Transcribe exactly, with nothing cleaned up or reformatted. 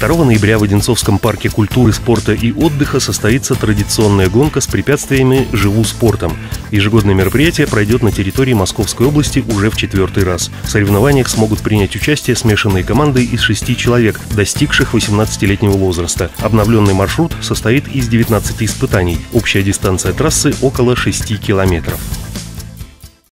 второго ноября в Одинцовском парке культуры, спорта и отдыха состоится традиционная гонка с препятствиями «Живу спортом». Ежегодное мероприятие пройдет на территории Московской области уже в четвертый раз. В соревнованиях смогут принять участие смешанные команды из шести человек, достигших восемнадцатилетнего возраста. Обновленный маршрут состоит из девятнадцати испытаний. Общая дистанция трассы около шести километров.